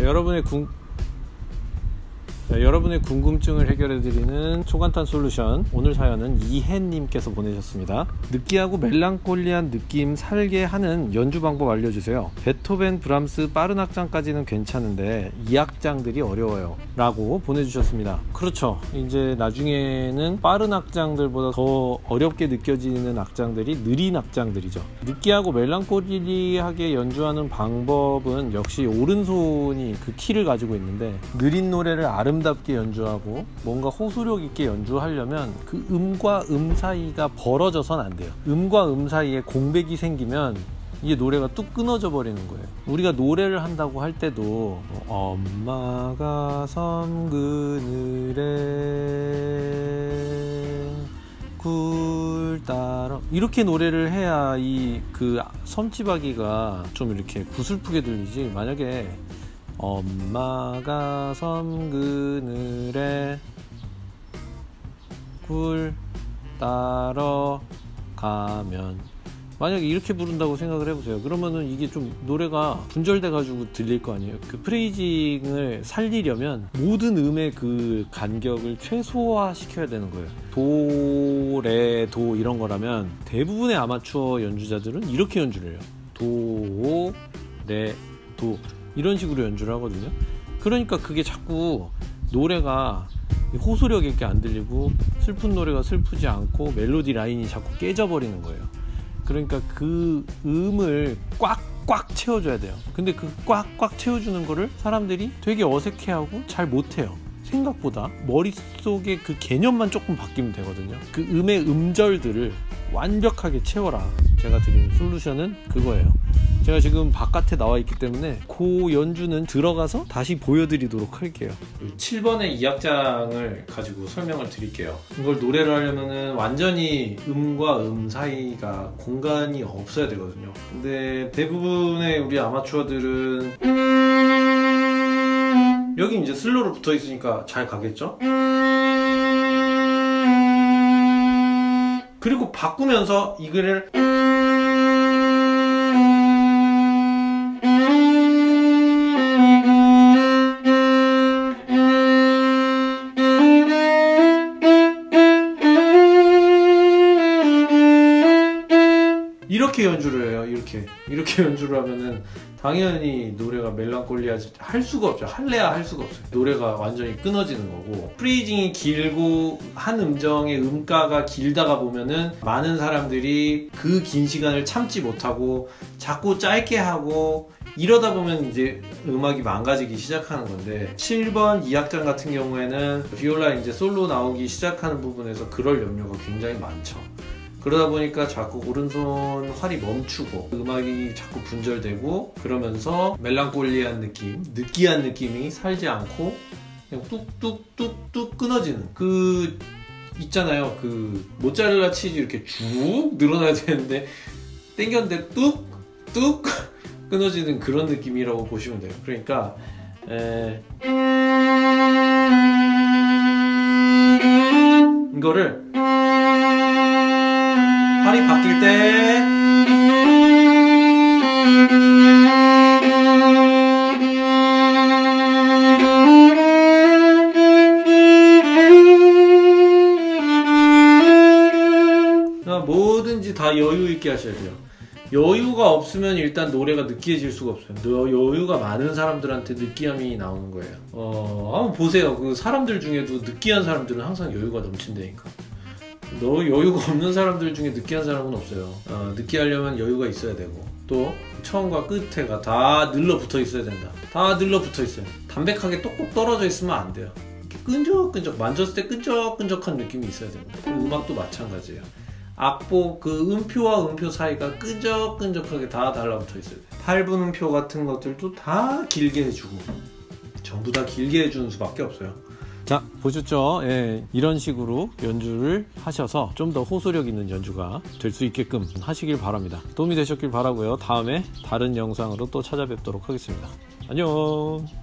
여러분의 궁금증을 해결해드리는 초간단 솔루션. 오늘 사연은 이혜님께서 보내셨습니다. 느끼하고 멜랑콜리한 느낌 살게 하는 연주 방법 알려주세요. 베토벤, 브람스, 빠른 악장까지는 괜찮은데 이 악장들이 어려워요 라고 보내주셨습니다. 그렇죠. 이제 나중에는 빠른 악장들보다 더 어렵게 느껴지는 악장들이 느린 악장들이죠. 느끼하고 멜랑콜리하게 연주하는 방법은 역시 오른손이 그 키를 가지고 있는데, 느린 노래를 아름답게 연주하고 뭔가 호소력 있게 연주하려면 그 음과 음 사이가 벌어져선 안 돼요. 음과 음 사이에 공백이 생기면 이게 노래가 뚝 끊어져 버리는 거예요. 우리가 노래를 한다고 할 때도 엄마가 섬 그늘에 굴 따러 이렇게 노래를 해야 이 그 섬지박이가 좀 이렇게 구슬프게 들리지, 만약에 엄마가 섬 그늘에 굴 따러 가면, 만약에 이렇게 부른다고 생각을 해보세요. 그러면은 이게 좀 노래가 분절돼 가지고 들릴 거 아니에요. 그 프레이징을 살리려면 모든 음의 그 간격을 최소화 시켜야 되는 거예요. 도, 레, 도 이런 거라면 대부분의 아마추어 연주자들은 이렇게 연주를 해요. 도, 레, 도 이런 식으로 연주를 하거든요. 그러니까 그게 자꾸 노래가 호소력 있게 안 들리고 슬픈 노래가 슬프지 않고 멜로디 라인이 자꾸 깨져버리는 거예요. 그러니까 그 음을 꽉꽉 채워줘야 돼요. 근데 그 꽉꽉 채워주는 거를 사람들이 되게 어색해하고 잘 못해요. 생각보다 머릿속에 그 개념만 조금 바뀌면 되거든요. 그 음의 음절들을 완벽하게 채워라. 제가 드리는 솔루션은 그거예요. 제가 지금 바깥에 나와 있기 때문에 그 연주는 들어가서 다시 보여드리도록 할게요. 7번의 2악장을 가지고 설명을 드릴게요. 이걸 노래를 하려면 완전히 음과 음 사이가 공간이 없어야 되거든요. 근데 대부분의 우리 아마추어들은 여기 이제 슬로로 붙어 있으니까 잘 가겠죠? 그리고 바꾸면서 이거를 이렇게 연주를 해요. 이렇게 연주를 하면은 당연히 노래가 멜랑콜리하지 할 수가 없죠. 할래야 할 수가 없어요. 노래가 완전히 끊어지는 거고, 프레이징이 길고 한 음정의 음가가 길다가 보면은 많은 사람들이 그 긴 시간을 참지 못하고 자꾸 짧게 하고 이러다 보면 이제 음악이 망가지기 시작하는 건데, 7번 2악장 같은 경우에는 비올라 이제 솔로 나오기 시작하는 부분에서 그럴 염려가 굉장히 많죠. 그러다 보니까 자꾸 오른손 활이 멈추고 음악이 자꾸 분절되고, 그러면서 멜랑콜리한 느낌, 느끼한 느낌이 살지 않고 그냥 뚝뚝뚝뚝 끊어지는, 그 있잖아요. 그 모짜렐라 치즈 이렇게 쭉 늘어나야 되는데 땡겼는데 뚝뚝 끊어지는 그런 느낌이라고 보시면 돼요. 그러니까 이거를 팔이 바뀔 때 뭐든지 다 여유 있게 하셔야 돼요. 여유가 없으면 일단 노래가 느끼해질 수가 없어요. 여유가 많은 사람들한테 느끼함이 나오는 거예요. 한번 보세요. 그 사람들 중에도 느끼한 사람들은 항상 여유가 넘친다니까. 여유가 없는 사람들 중에 느끼한 사람은 없어요. 느끼하려면 여유가 있어야 되고, 또 처음과 끝에가 다 늘러붙어 있어야 된다. 다 늘러붙어 있어요. 담백하게 똑똑 떨어져 있으면 안 돼요. 이렇게 끈적끈적, 만졌을 때 끈적끈적한 느낌이 있어야 됩니다. 음악도 마찬가지예요. 악보, 그 음표와 음표 사이가 끈적끈적하게 다 달라붙어 있어야 돼요. 8분 음표 같은 것들도 다 길게 해주고, 전부 다 길게 해주는 수밖에 없어요. 자, 보셨죠? 예, 이런 식으로 연주를 하셔서 좀 더 호소력 있는 연주가 될 수 있게끔 하시길 바랍니다. 도움이 되셨길 바라고요. 다음에 다른 영상으로 또 찾아뵙도록 하겠습니다. 안녕.